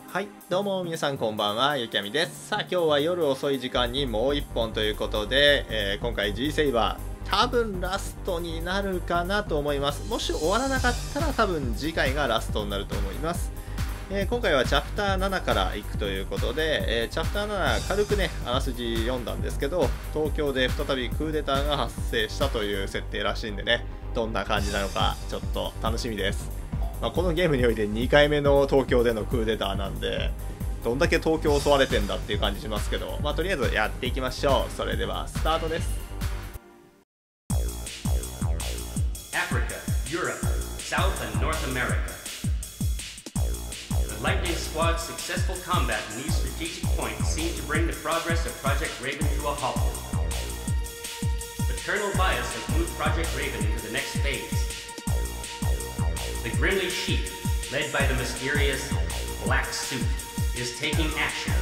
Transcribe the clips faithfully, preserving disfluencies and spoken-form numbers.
はい、どうも皆さんこんばんは、ゆきあみです。さあ、今日は夜遅い時間にもういっぽんということで、えー、今回 G セイバー多分ラストになるかなと思います。もし終わらなかったら多分次回がラストになると思います。えー、今回はチャプターななから行くということで、えー、チャプターなな軽くねあらすじ読んだんですけど、東京で再びクーデターが発生したという設定らしいんでね、どんな感じなのかちょっと楽しみです。まあ、このゲームにおいてにかいめの東京でのクーデターなんで、どんだけ東京を襲われてんだっていう感じしますけど、まあ、とりあえずやっていきましょう。それではスタートです。 Africa, Europe, South and North America. The Lightning Squad's successful combat in these strategic points seemed to bring the progress of Project Raven to a halt. But Colonel Bias has moved Project Raven into the next phase. The Grimly Sheep, led by the mysterious Black Suit, is taking action.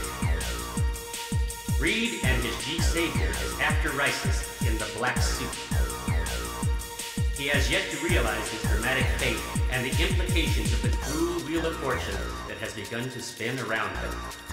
Reed and his G Savior is after Risus in the Black Suit. He has yet to realize his dramatic fate and the implications of the cruel wheel of fortune that has begun to spin around him.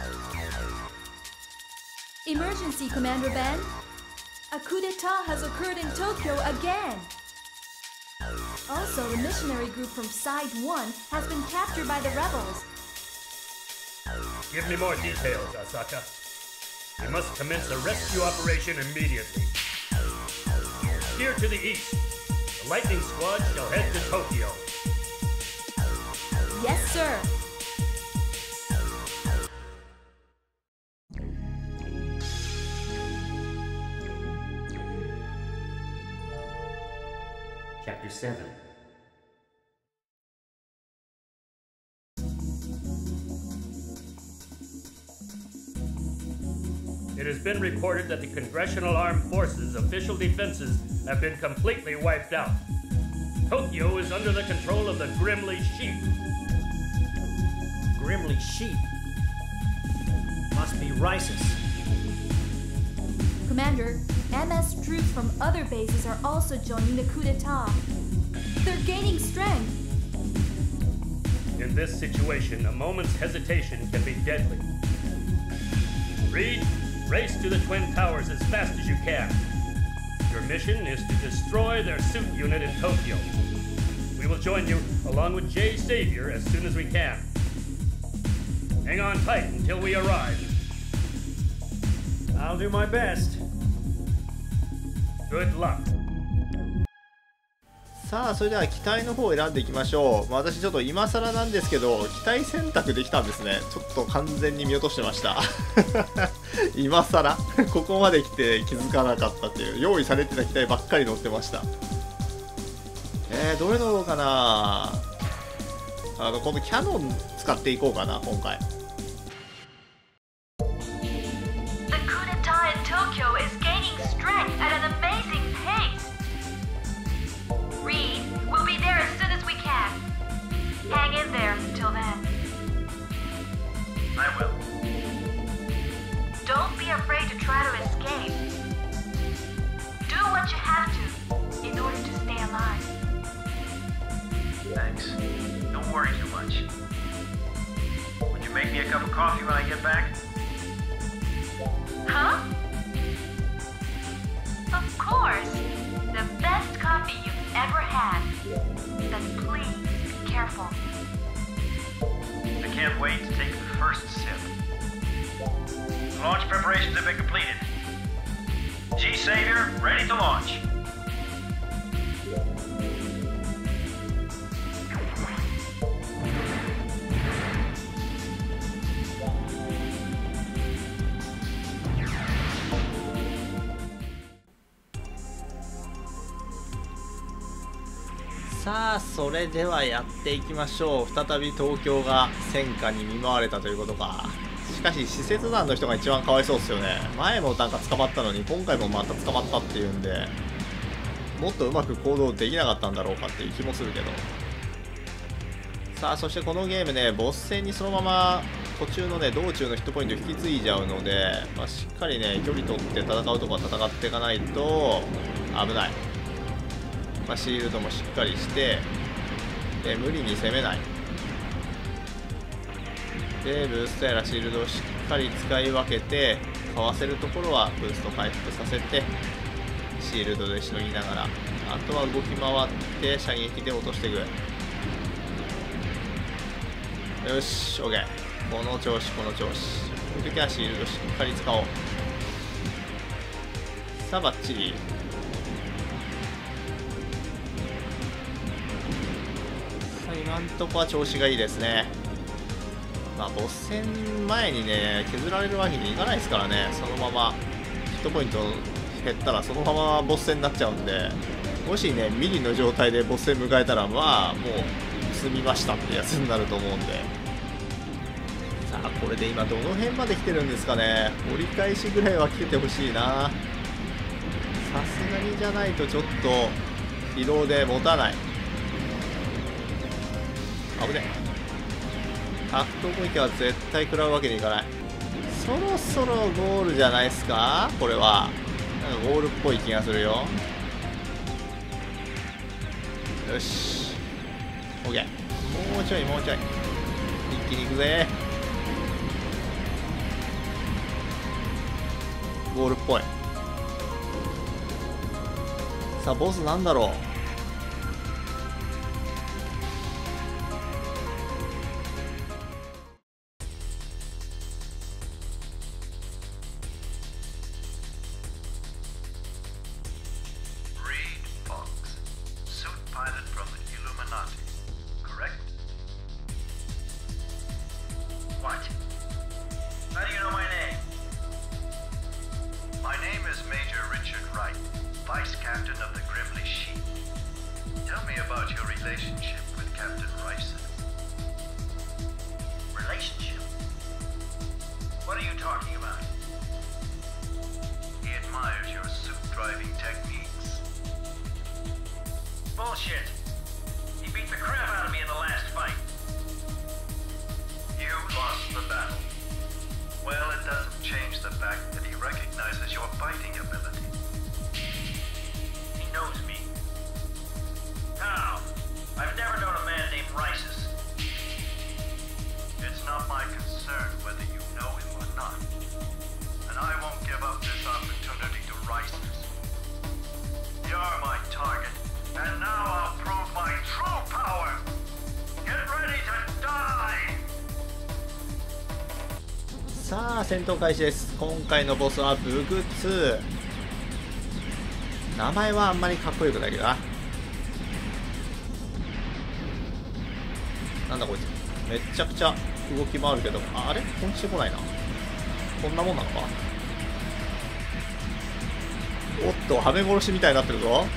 Emergency, Commander Ben. A coup d'etat has occurred in Tokyo again. Also, the missionary group from Side one has been captured by the rebels. Give me more details, Asaka. We must commence a rescue operation immediately. Steer to the east. The Lightning Squad shall head to Tokyo. Yes, sir. Chapter seven. It has been reported that the Congressional Armed Forces' official defenses have been completely wiped out. Tokyo is under the control of the Grimly Sheep. Grimly Sheep? Must be Risus. Commander, M S troops from other bases are also joining the coup d'etat. They're gaining strength. In this situation, a moment's hesitation can be deadly. Reed, race to the Twin Towers as fast as you can. Your mission is to destroy their suit unit in Tokyo. We will join you along with J Savior as soon as we can. Hang on tight until we arrive. I'll do my best. Good luck. さあ、それでは機体の方を選んでいきましょう。まあ、私ちょっと今更なんですけど、機体選択できたんですね。ちょっと完全に見落としてました今更ここまで来て気づかなかったっていう、用意されてた機体ばっかり乗ってました。えー、どれ乗ろうかな。あのこのキャノン使っていこうかな今回。 The coup d'etat in Tokyo is gaining strength at an amazing pace. Reed, we'll be there as soon as we can. Hang in there until then. I will. Don't be afraid to try to escape. Do what you have to in order to stay alive. Thanks. Don't worry too much. Would you make me a cup of coffee when I get back? Huh? Of course. The best coffee you've ever had. Then please be careful. I can't wait to take the first sip. Launch preparations have been completed. G Savior, ready to launch. .さあ、それではやっていきましょう。再び東京が戦火に見舞われたということか。しかし施設団の人が一番かわいそうですよね。前もなんか捕まったのに今回もまた捕まったっていうんで、もっとうまく行動できなかったんだろうかっていう気もするけど。さあ、そしてこのゲームね、ボス戦にそのまま途中のね道中のヒットポイント引き継いじゃうので、まあ、しっかりね距離取って戦うとこは戦っていかないと危ない。まあ、シールドもしっかりしてで無理に攻めない。 でブーストやらシールドをしっかり使い分けて、かわせるところはブースト回復させてシールドでしのぎながら、あとは動き回って射撃で落としていく。よし OK、 この調子この調子。こういう時はシールドしっかり使おう。さあバッチリ。さあ今んとこは調子がいいですね。まあボス戦前にね削られるわけにいかないですからね。そのままヒットポイント減ったらそのままボス戦になっちゃうんで、もしねミリの状態でボス戦迎えたら、まあもう済みましたってやつになると思うんで。さあこれで今どの辺まで来てるんですかね。折り返しぐらいは来ててほしいな。さすがにじゃないとちょっと疲労で持たない。危ねえ。格闘攻撃は絶対食らうわけにいかない。そろそろゴールじゃないですか。これはなんかゴールっぽい気がするよ。よし OK、 もうちょいもうちょい一気にいくぜ。ゴールっぽい。さあボスなんだろう。 Bullshit! He beat the crap out of me in the last fight. You lost the battle. Well, it doesn't change the fact that he recognizes your fighting ability. He knows me. How? I've never known a man named Risus. It's not my concern whether you know him or not. And I won't give up this opportunity to Risus. You're my target. And now I'll prove my true power! Get ready to die! さあ戦闘開始です。今回のボスはブグツー。名前はあんまりかっこよくないけどな。なんだこいつ、めっちゃくちゃ動き回るけど、あれ本気してこないな。こんなもんなのか。おっとはめ殺しみたいになってるぞ。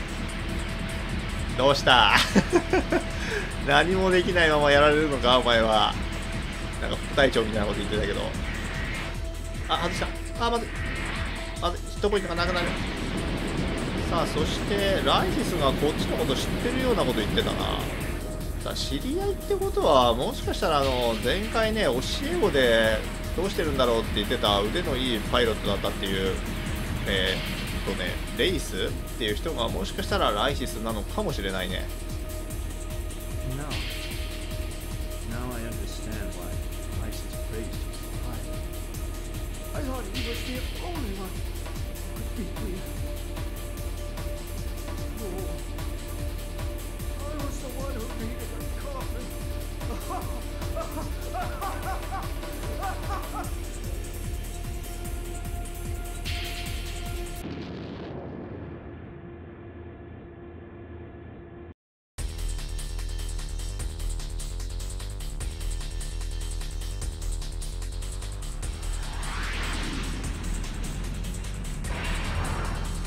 どうした何もできないままやられるのかお前は。なんか副隊長みたいなこと言ってたけど、あ外した。あまずいまずい、ヒットポイントがなくなる。さあそしてライシスがこっちのこと知ってるようなこと言ってたな。さあ知り合いってことはもしかしたらあの前回ね教え子でどうしてるんだろうって言ってた腕のいいパイロットだったっていう、えーとね、レイスっていう人がもしかしたらライシスなのかもしれないね。 No. Now I understand why Isis praised you so high. I thought he was the only one who could beat me. Oh, I was the one who needed a coffin. さ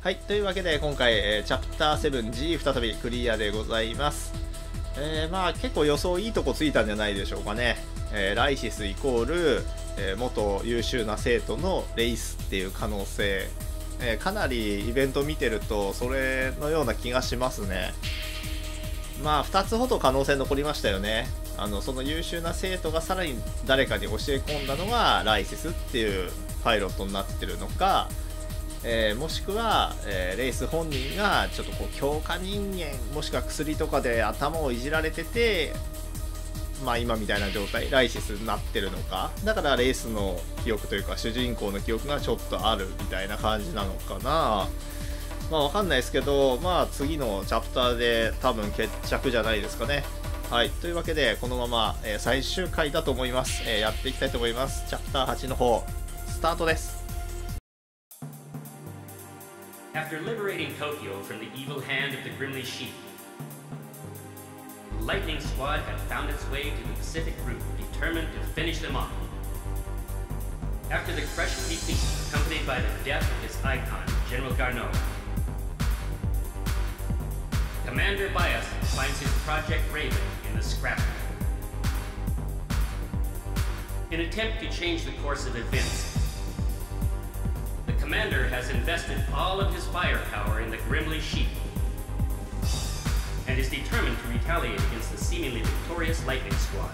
はい、というわけで今回、えー、チャプター セブンジー 再びクリアでございます。えー、まあ結構予想いいとこついたんじゃないでしょうかね。えー、ライシスイコール、えー、元優秀な生徒のレイスっていう可能性、えー、かなりイベント見てるとそれのような気がしますね。まあふたつほど可能性残りましたよね。あのその優秀な生徒がさらに誰かに教え込んだのがライシスっていうパイロットになってるのか、えー、もしくは、えー、レイス本人がちょっとこう強化人間もしくは薬とかで頭をいじられてて、まあ今みたいな状態ライシスになってるのか、だからレイスの記憶というか主人公の記憶がちょっとあるみたいな感じなのかな。まあわかんないですけど、まあ次のチャプターで多分決着じゃないですかね。はい、というわけでこのまま、えー、最終回だと思います、えー、やっていきたいと思います。チャプターはちの方スタートです。 After liberating Tokyo from the evil hand of the Grimly Sheep, the Lightning Squad had found its way to the Pacific route, determined to finish them off. After the crushing defeat, accompanied by the death of his icon, General Garneau, Commander Bias finds his Project Raven in the scrapheap. In an attempt to change the course of events, the commander has invested all of his firepower in the Grimly Sheep and is determined to retaliate against the seemingly victorious Lightning Squad.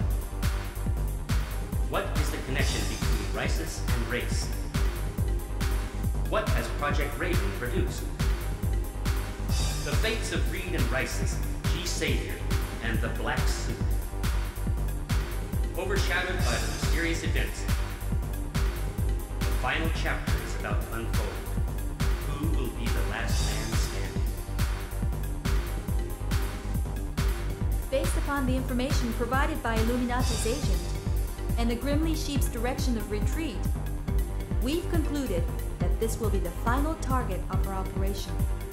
What is the connection between Risus and Race? What has Project Raven produced? The fates of Reed and Risus, G. Savior, and the Black Suit. Overshadowed by the mysterious events, the final chapter is about to unfold. Who will be the last man standing? Based upon the information provided by Illuminati's agent and the Grimly Sheep's direction of retreat, we've concluded that this will be the final target of our operation.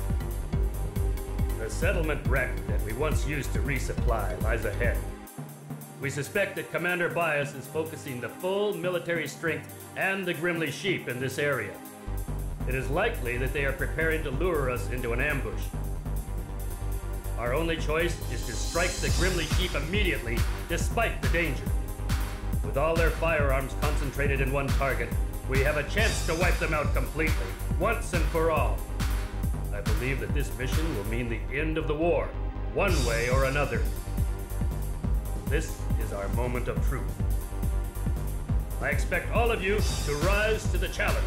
The settlement wreck that we once used to resupply lies ahead. We suspect that Commander Bias is focusing the full military strength and the Grimly Sheep in this area. It is likely that they are preparing to lure us into an ambush. Our only choice is to strike the Grimly Sheep immediately, despite the danger. With all their firearms concentrated in one target, we have a chance to wipe them out completely, once and for all. I believe that this mission will mean the end of the war, one way or another. This is our moment of truth. I expect all of you to rise to the challenge.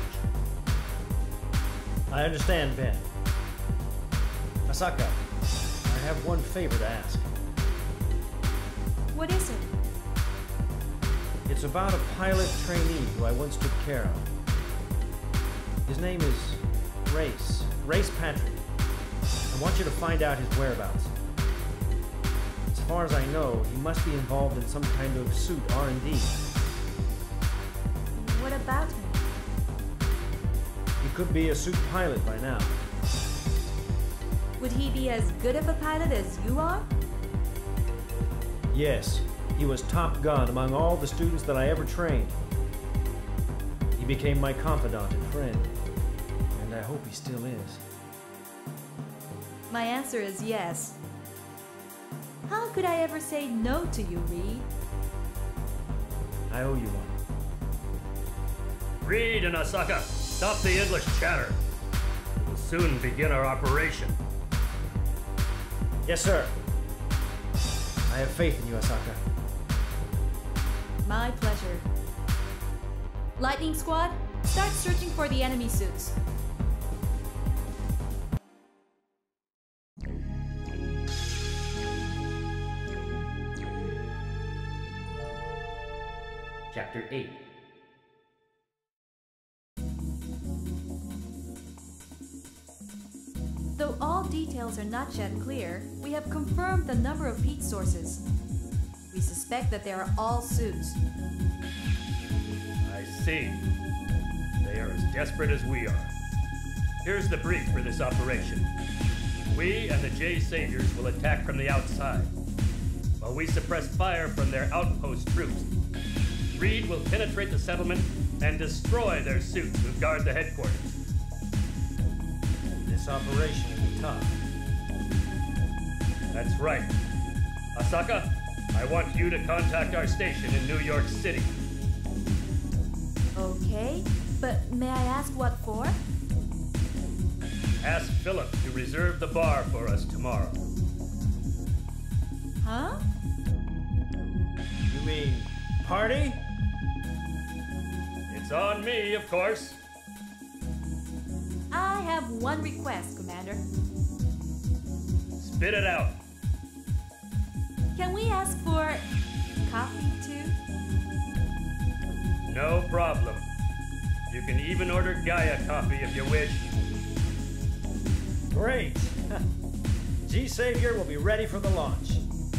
I understand, Ben. Asaka, I have one favor to ask. What is it? It's about a pilot trainee who I once took care of. His name is Race. Race Patrick. I want you to find out his whereabouts. As far as I know, he must be involved in some kind of suit R and D. What about him? He could be a suit pilot by now. Would he be as good of a pilot as you are? Yes, he was top gun among all the students that I ever trained. He became my confidant and friend, and I hope he still is. My answer is yes. How could I ever say no to you, Reed? I owe you one. Reed and Asaka, stop the endless chatter. We will soon begin our operation. Yes, sir. I have faith in you, Asaka. My pleasure. Lightning Squad, start searching for the enemy suits. Chapter eight. Though all details are not yet clear, we have confirmed the number of heat sources. We suspect that they are all suits. I see. They are as desperate as we are. Here's the brief for this operation. We and the J. Saviors will attack from the outside, while we suppress fire from their outpost troops. Reed will penetrate the settlement and destroy their suits who guard the headquarters. This This operation will be tough. That's right. Asaka, I want you to contact our station in New York City. Okay, but may I ask what for? Ask Philip to reserve the bar for us tomorrow. Huh? You mean party? It's on me, of course. I have one request, Commander. Spit it out. Can we ask for coffee too? No problem. You can even order Gaia coffee if you wish. Great! G-Savior will be ready for the launch.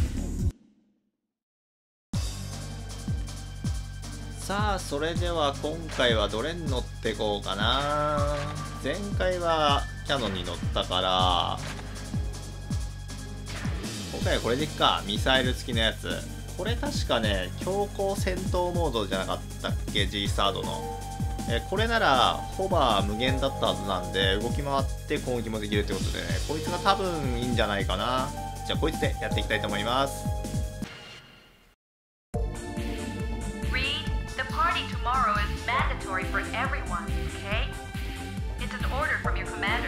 さあそれでは今回はどれに乗ってこうかな。前回はキャノンに乗ったから今回はこれでいくか。ミサイル付きのやつ。これ確かね強行戦闘モードじゃなかったっけ G サードの。えこれならホバー無限だったはずなんで動き回って攻撃もできるってことでね、こいつが多分いいんじゃないかな。じゃあこいつでやっていきたいと思います。 Reed, the party tomorrow is mandatory for everyone, okay? It's an order from your commander.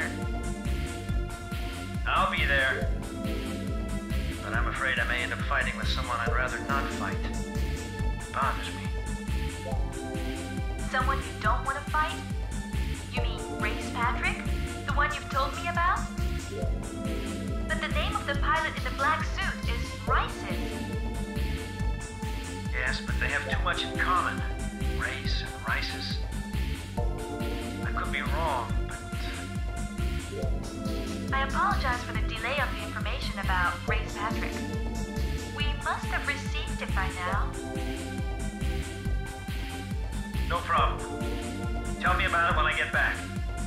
I'll be there. But I'm afraid I may end up fighting with someone I'd rather not fight. It bothers me. Someone you don't want to fight? You mean Race Patrick? The one you've told me about? But the name of the pilot in the black suit is Rices. Yes, but they have too much in common. Race and Rices. I could be wrong, but... I apologize for the delay of the information about Race Patrick. We must have received it by now. No problem. Tell me about it when I get back.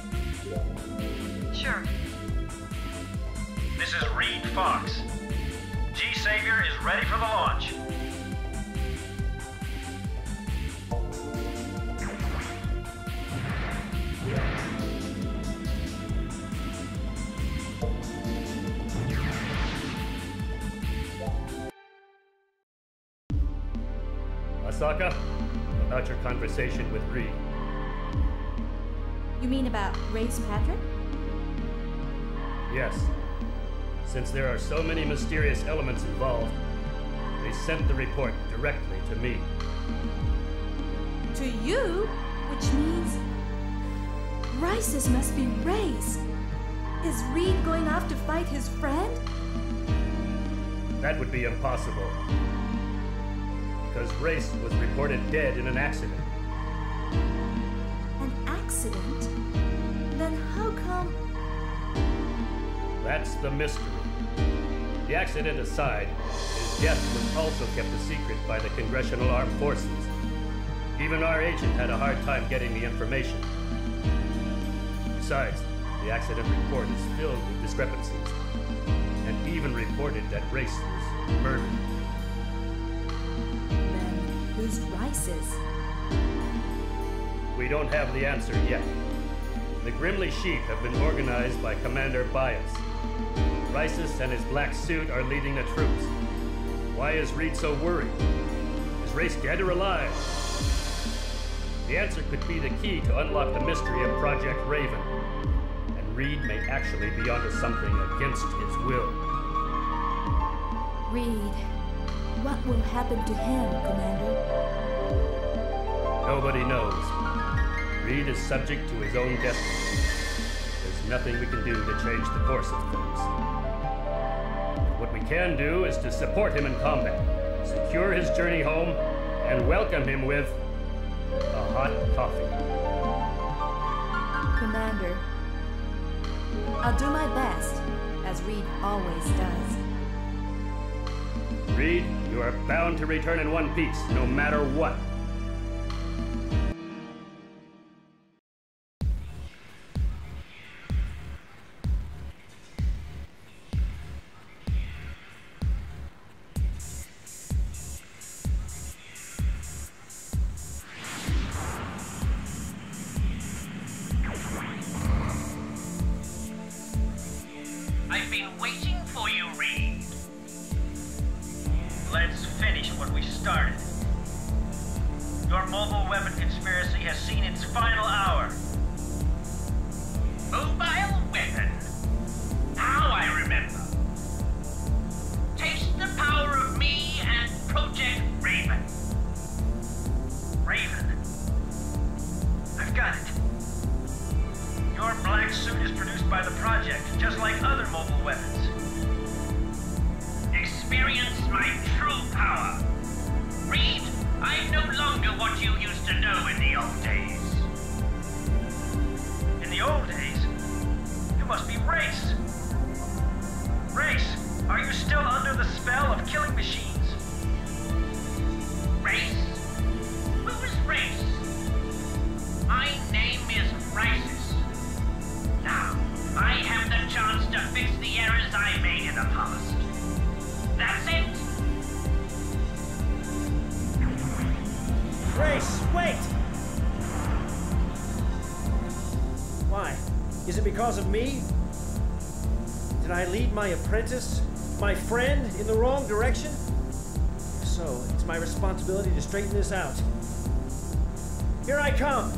Sure. This is Reed Fox. G-Savior is ready for the launch. Asaka, about your conversation with Reed. You mean about Race Patrick? Yes. Since there are so many mysterious elements involved, they sent the report directly to me. To you? Which means... Rices must be Race. Is Reed going off to fight his friend? That would be impossible. Because Race was reported dead in an accident. An accident? Then how come... That's the mystery. The accident aside, his death was also kept a secret by the Congressional Armed Forces. Even our agent had a hard time getting the information. Besides, the accident report is filled with discrepancies, and even reported that Race was murdered. Then who's Rices? We don't have the answer yet. The Grimly Sheep have been organized by Commander Bias. Rices and his black suit are leading the troops. Why is Reed so worried? Is Race dead or alive? The answer could be the key to unlock the mystery of Project Raven. And Reed may actually be onto something against his will. Reed. What will happen to him, Commander? Nobody knows. Reed is subject to his own destiny. There's nothing we can do to change the course of things. What we can do is to support him in combat, secure his journey home, and welcome him with a hot coffee. Commander, I'll do my best, as Reed always does. Reed, you are bound to return in one piece, no matter what. we started. Your mobile weapon conspiracy has seen its final hour. Mobile weapon? Now I remember. Taste the power of me and Project Raven. Raven? I've got it. Your black suit is produced by the Project, just like other mobile weapons. Experience my true power. Reed, I'm no longer what you used to know in the old days. In the old days? You must be Race. Race, are you still under the spell of killing machines? Race? Who's Race? My name is Rises. Now, I have the chance to fix the errors I made in the past. That's it. Grace, wait! Why? Is it because of me? Did I lead my apprentice, my friend, in the wrong direction? If so, it's my responsibility to straighten this out. Here I come!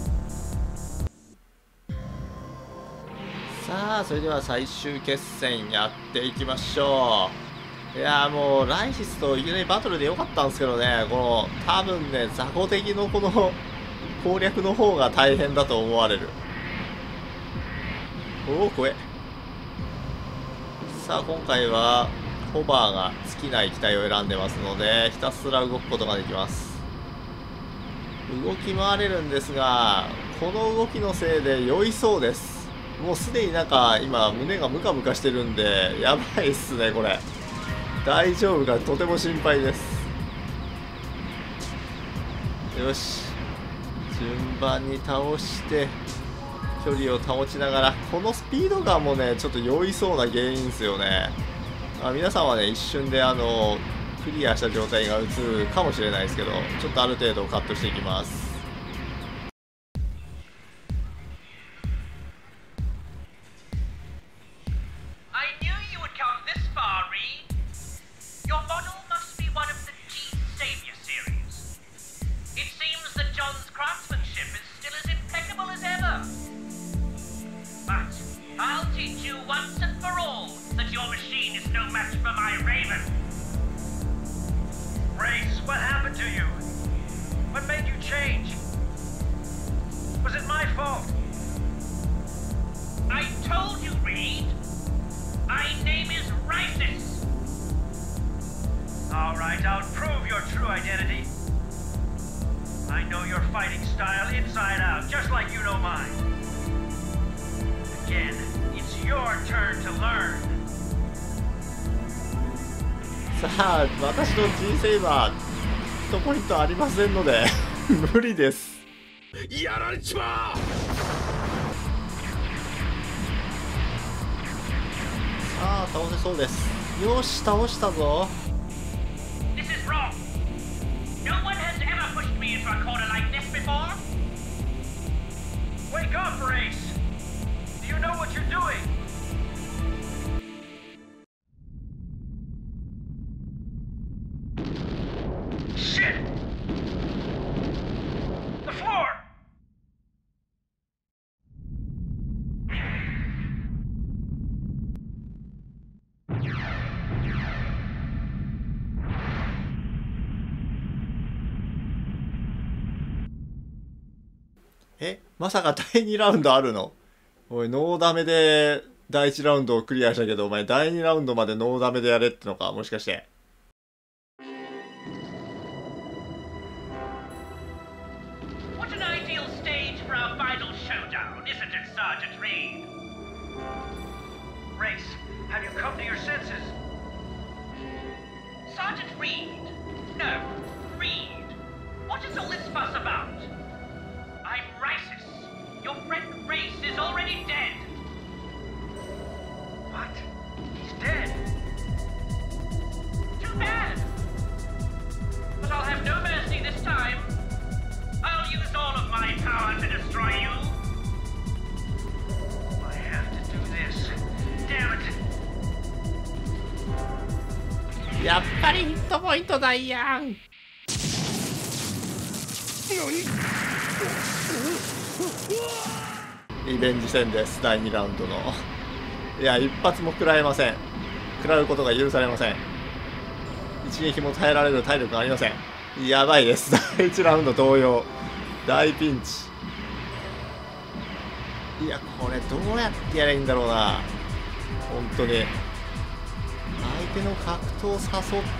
さあそれでは最終決戦やっていきましょう。いやーもうライシスといきなりバトルでよかったんですけどね、この多分ね雑魚敵のこの攻略の方が大変だと思われる。おお怖え。さあ今回はホバーが尽きない機体を選んでますのでひたすら動くことができます。動き回れるんですがこの動きのせいで酔いそうです。もうすでになんか今胸がムカムカしてるんでやばいっすねこれ。大丈夫かとても心配です。よし順番に倒して距離を保ちながら、このスピード感もねちょっと酔いそうな原因ですよね。あ皆さんはね一瞬であのクリアした状態が映るかもしれないですけど、ちょっとある程度カットしていきます。さあ私の G セイバーヒットポイントありませんので無理です。 やられちまう。 さあ倒せそうです。よし倒したぞ。 This is wrong. No one has ever pushed me into a corner like this before. Wake up, Race. Do you know what you're doing? Shit! The floor! えまさかだいにラウンドあるの？おいノーダメでだいいちラウンドをクリアしたけどお前だいにラウンドまでノーダメでやれってのかもしかして。 Race, have you come to your senses? Sergeant Reed? No, Reed. What is all this fuss about? I'm Rises. Your friend Race is already dead. What? He's dead? Too bad. But I'll have no mercy this time. I'll use all of my power to destroy you. I have to do this. Damn it. やっぱりヒットポイントだやん。 リベンジ戦です。だいにラウンドの。いや、一発も食らえません。食らうことが許されません。一撃も耐えられる体力がありません。やばいです。だいいちラウンド同様。大ピンチ。いや、これどうやってやればいいんだろうな。本当に。相手の格闘を誘って、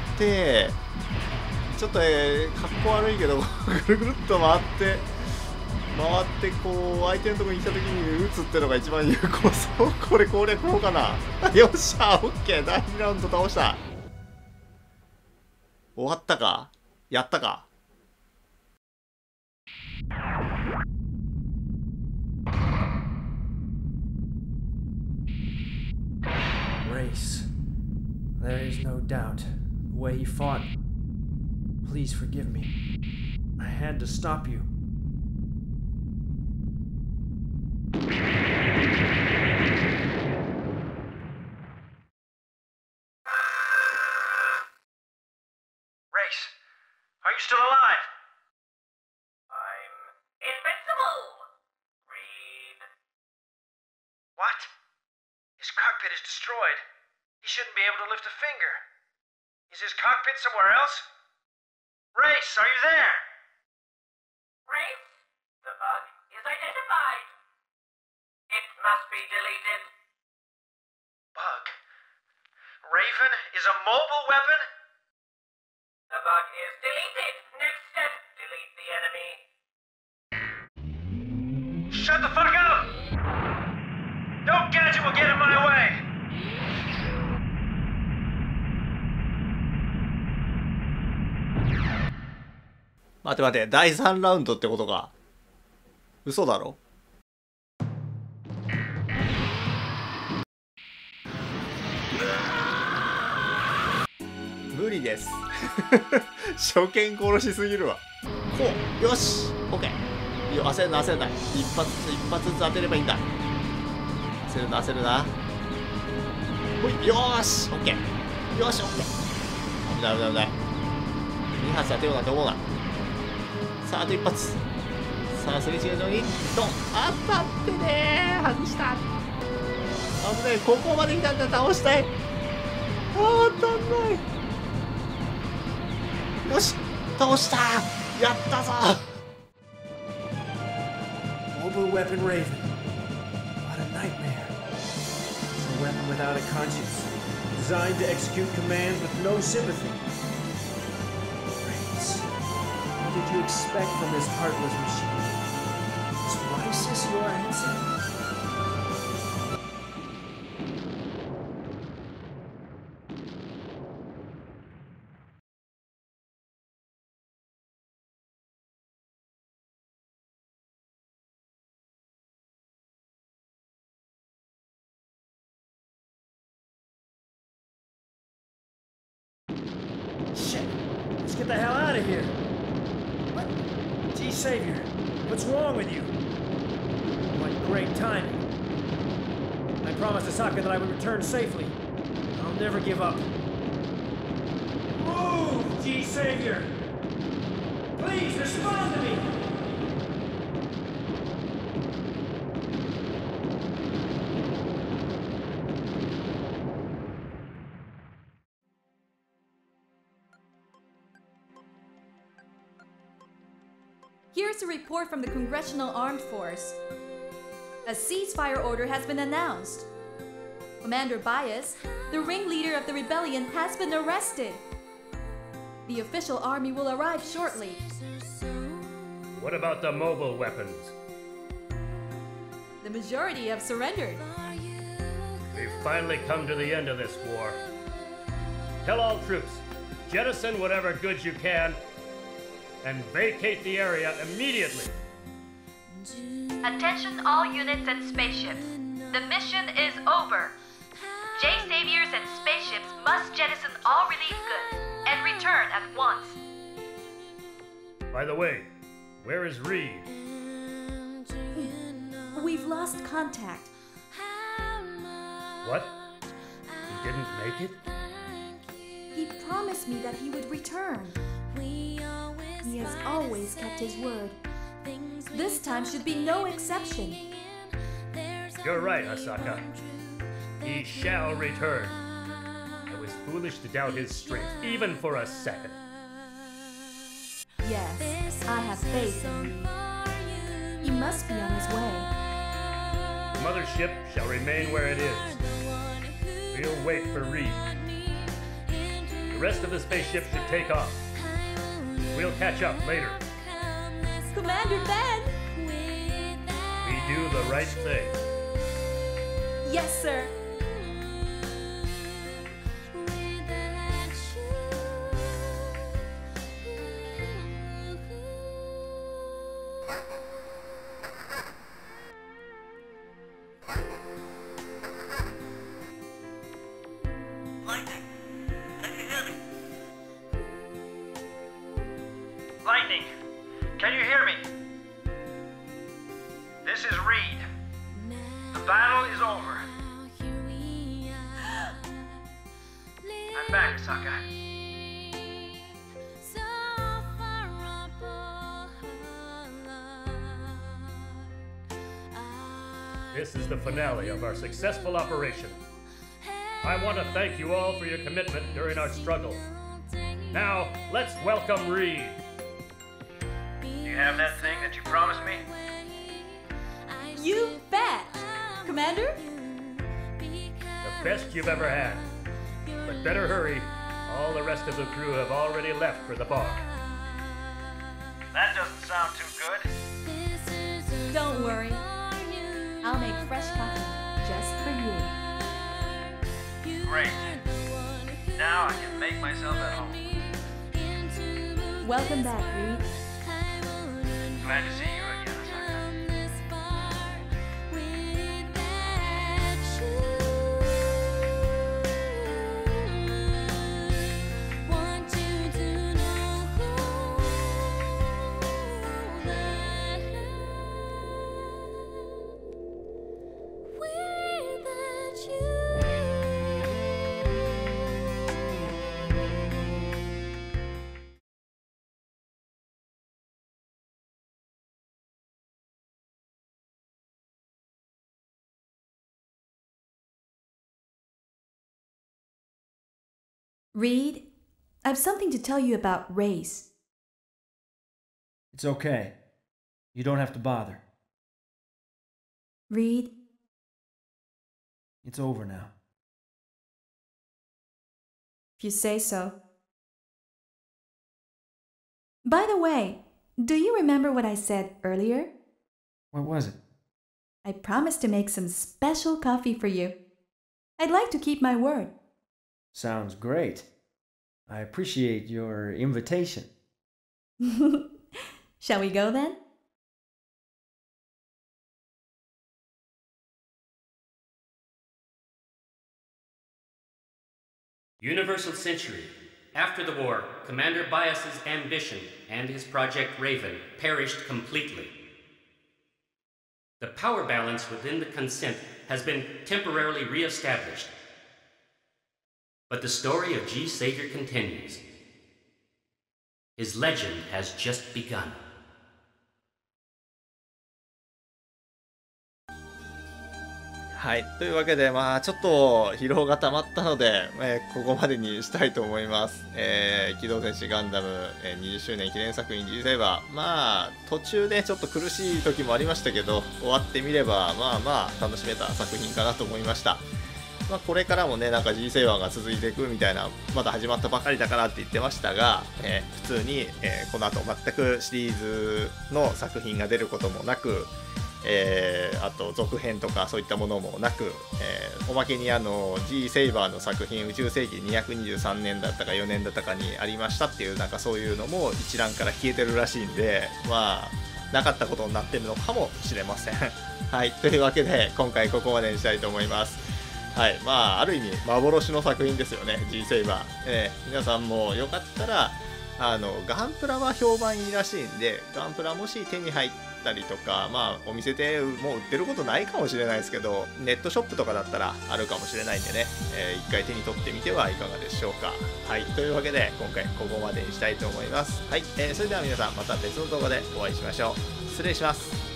ちょっと、えー、かっこ悪いけど、ぐるぐるっと回って、回ってこう相手のところに来た時に打つってのが一番有効そう。これ攻略法かな。よっしゃ、オッケー。だいにラウンド倒した。終わったか、やったか。 Race. There is no doubt. The way you fought. Please forgive me. I had to stop you. Race, are you still alive? I'm invincible. Reed. What? His cockpit is destroyed. He shouldn't be able to lift a finger. Is his cockpit somewhere else? Race, are you there? Race, the bug is identified. It must be deleted. Bug? Raven is a mobile weapon? The bug is deleted. Next step, delete the enemy. Shut the fuck up! No gadget will get in my way! 待て待て、だいさんラウンドってことか。嘘だろ。無理です。初見殺しすぎるわ。こう、よし、オッケー。いいよ、焦るな焦るな。一発ずつ一発ずつ当てればいいんだ。焦るな焦るな。ほい、よーし、オッケー。よし、オッケー。危ない危ない危ない。に発当てようなんて思うな。さあ、あと一発。さあ、すれ違うのにドン。当たってねー。外した。危ない。ここまで来たんだ。倒したい。あー、当たんない。よし、倒した。やったぞ。 Mobile weapon Raven. What a nightmare. It's a weapon without a conscience, designed to execute commands with no sympathy. Race, what did you expect from this heartless machine? Is Rysis your answer? Shit! Let's get the hell out of here! What? Gee, Savior, what's wrong with you? What great timing. I promised Asaka that I would return safely. I'll never give up. Move, Gee, Savior! Please respond to me! Here's a report from the Congressional Armed Force. A ceasefire order has been announced. Commander Bias, the ringleader of the rebellion, has been arrested. The official army will arrive shortly. What about the mobile weapons? The majority have surrendered. We've finally come to the end of this war. Tell all troops, jettison whatever goods you can, and vacate the area immediately. Attention all units and spaceships. The mission is over. J-Saviors and spaceships must jettison all relief goods and return at once. By the way, where is Reed? We've lost contact. What? He didn't make it? He promised me that he would return. He has always kept his word. This time should be no exception. You're right, Asaka. He shall return. I was foolish to doubt his strength, even for a second. Yes, I have faith in you. He must be on his way. The mothership shall remain where it is. We'll wait for Reed. The rest of the spaceship should take off. We'll catch up later. Commander Ben! We do the right thing. Yes, sir. Lightning, can you hear me? Lightning, can you hear me? This is Reed. The battle is over. I'm back, Asaka. This is the finale of our successful operation. I want to thank you all for your commitment during our struggle. Now, let's welcome Reed. Do you have that thing that you promised me? You bet! Commander? The best you've ever had. But better hurry. All the rest of the crew have already left for the bar. That doesn't sound too good. Don't worry. I'll make fresh coffee just for you. Great. Now I can make myself at home. Welcome back, Reed. Glad to see you again, Reed, I've something to tell you about Race. It's okay. You don't have to bother. Reed, It's over now. if you say so. By the way, do you remember what I said earlier? What was it? I promised to make some special coffee for you. I'd like to keep my word. Sounds great. I appreciate your invitation. Shall we go then? Universal Century. After the war, Commander Bias's ambition and his Project Raven perished completely. The power balance within the consent has been temporarily re-established. But the story of G. Savior continues. His legend has just begun. はい、というわけで、まあ、ちょっと疲労が溜まったので、えーここまでにしたいと思います。えー機動戦士ガンダム、えーにじゅっしゅうねん記念作品 G セイバー。まあ、途中でちょっと苦しい時もありましたけど、終わってみれば、まあまあ、楽しめた作品かなと思いました。まあ、これからもね、なんか G セイバーが続いていくみたいな、まだ始まったばかりだからって言ってましたが、えー普通に、えーこの後全くシリーズの作品が出ることもなく、えーあと続編とかそういったものもなく、えーおまけにあの G セイバーの作品宇宙世紀にひゃくにじゅうさんねんだったかよねんだったかにありましたっていう、なんかそういうのも一覧から消えてるらしいんで、まあなかったことになってるのかもしれません。はい、というわけで今回ここまでにしたいと思います。はい、まあある意味幻の作品ですよね、 G セイバー、えー皆さんもよかったらあのガンプラは評判いいらしいんで、ガンプラもし手に入っったりとか、まあお店でもう売ってることないかもしれないですけど、ネットショップとかだったらあるかもしれないんでね、えー、一回手に取ってみてはいかがでしょうか。はい、というわけで今回ここまでにしたいと思います。はい、えー、それでは皆さんまた別の動画でお会いしましょう。失礼します。